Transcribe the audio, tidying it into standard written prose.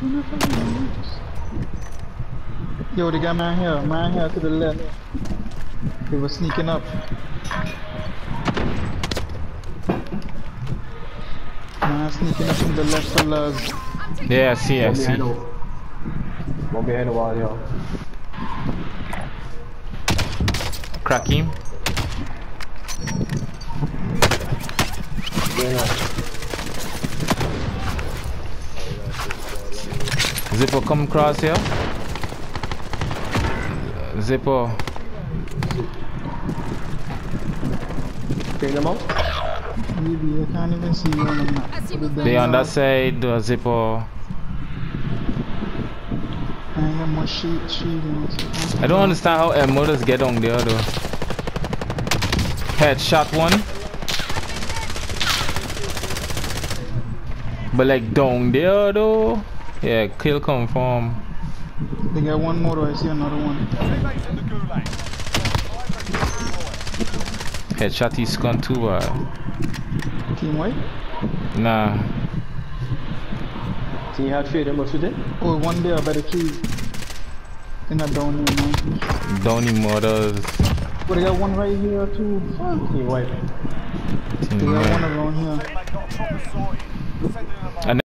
Yo, the guy man here to the left. He was sneaking up. Man sneaking up from the left of Luz. Yeah, I see. One behind the wall, yo. Crack him. Zippo, come across here. Zippo. Bring them out. Maybe I can't even see you on the map. They on that side, Zippo. I have more shooting. I don't understand how motors get on there though. Headshot one. But like down there though. Yeah, kill confirm. They got one more, I see another one. Headshot he's gone too. Team white? Nah. Can you have 3 of them or 2 there? Oh, one there by the trees. They're not down here, man. Downy motors. But they got one right here too. Fuck. Team white. They got one around here. And